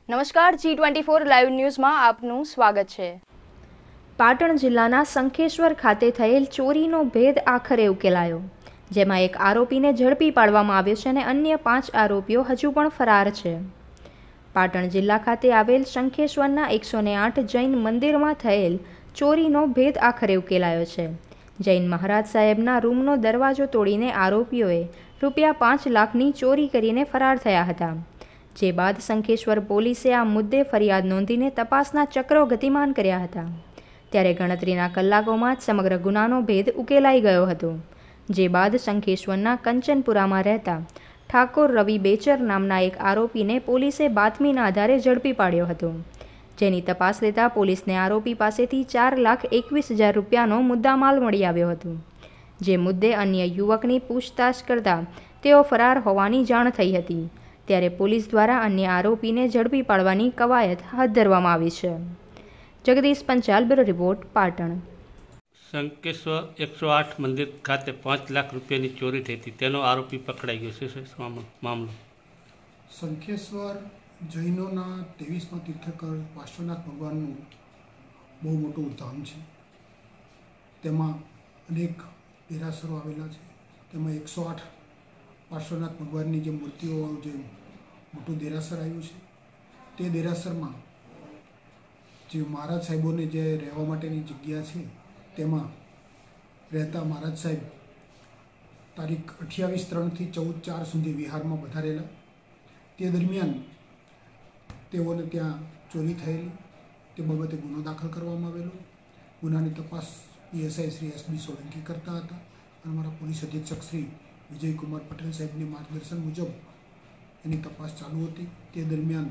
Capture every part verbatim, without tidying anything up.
નમસ્કાર, G twenty four live ન્યૂઝમાં આપનું સ્વાગત છે। પાટણ જિલ્લાના શંખેશ્વર ખાતે થયેલ ચોરીનો ભેદ આખરે ઉકેલાયો, જેમાં એક આરોપીને ઝડપી પાડવામાં આવ્યો છે અને અન્ય પાંચ આરોપીઓ હજુ પણ ફરાર છે। પાટણ જિલ્લા ખાતે આવેલ શંખેશ્વરના એકસો ને આઠ જૈન મંદિરમાં થયેલ ચોરીનો ભેદ આખરે ઉકેલાયો છે। જૈન મહારાજ સાહેબના રૂમનો દરવાજો તોડીને આરોપીઓએ રૂપિયા પાંચ લાખની ચોરી કરીને ફરાર થયા હતા, જે બાદ શંખેશ્વર પોલીસે આ મુદ્દે ફરિયાદ નોંધીને તપાસના ચક્રો ગતિમાન કર્યા હતા। ત્યારે ગણતરીના કલાકોમાં જ સમગ્ર ગુનાનો ભેદ ઉકેલાઈ ગયો હતો, જે બાદ શંખેશ્વરના કંચનપુરામાં રહેતા ઠાકોર રવિ બેચર નામના એક આરોપીને પોલીસે બાતમીના આધારે ઝડપી પાડ્યો હતો, જેની તપાસ લેતા પોલીસને આરોપી પાસેથી ચાર લાખ એકવીસ હજાર રૂપિયાનો મુદ્દામાલ મળી આવ્યો હતો, જે મુદ્દે અન્ય યુવકની પૂછતાછ કરતા તેઓ ફરાર હોવાની જાણ થઈ હતી। ત્યારે પોલીસ દ્વારા અન્ય આરોપીને ઝડપી પાડવાની કવાયત હાથ ધરવામાં આવી છે। Jagdish Panchal, bureau report, Patan. શંકેશ્વર એકસો આઠ મંદિર ખાતે પાંચ લાખ રૂપિયાની ચોરી થઈ હતી, તેનો આરોપી પકડાઈ ગયો છે। મામલો શંખેશ્વર જૈનોના ત્રેવીસમાં તીર્થંકર પાર્શ્વનાથ ભગવાનનું બહુ મોટું ધામ છે। તેમાં અનેક દેરાસરો આવેલા છે। તેમાં એકસો આઠ પાર્શ્વનાથ ભગવાનની જે મૂર્તિઓ, જે મોટું દેરાસર આવ્યું છે, તે દેરાસરમાં જે મહારાજ સાહેબોને જે રહેવા માટેની જગ્યા છે, તેમાં રહેતા મહારાજ સાહેબ તારીખ અઠ્યાવીસ ત્રણથી ચૌદ ચાર સુધી વિહારમાં પધારેલા। તે દરમિયાન તેઓને ત્યાં ચોરી થયેલી, તે બાબતે ગુનો દાખલ કરવામાં આવેલો। ગુનાની તપાસ PSI Shri S B Solanki કરતા હતા અને અમારા પોલીસ અધિક્ષક શ્રી વિજયકુમાર પટેલ સાહેબની માર્ગદર્શન મુજબ એની તપાસ ચાલુ હતી। તે દરમિયાન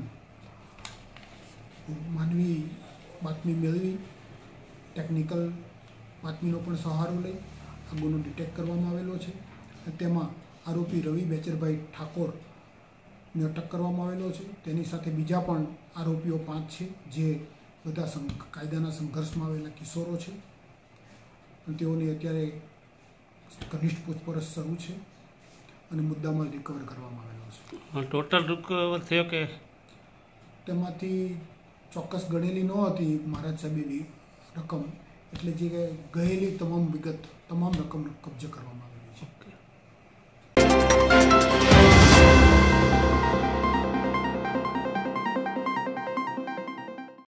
માનવી બાતમી મેળવી ટેકનિકલ બાતમીનો પણ સહારો લઈ આ ગુનો ડિટેક્ટ કરવામાં આવેલો છે। તેમાં આરોપી રવિ બેચરભાઈ ઠાકોરને અટક કરવામાં આવેલો છે। તેની સાથે બીજા પણ આરોપીઓ પાંચ છે, જે બધા કાયદાના સંઘર્ષમાં આવેલા કિશોરો છે અને તેઓની અત્યારે ઘનિષ્ઠ પૂછપરછ શરૂ છે અને મુદ્દામાલ રિકવર કરવામાં આવેલો છે। ટોટલ રિકવર થયો કે તેમાંથી ચોક્કસ ગણેલી ન હતી મહારાજ સાહેબની રકમ, એટલે જે ગયેલી તમામ વિગત, તમામ રકમ કબજે કરવામાં આવી।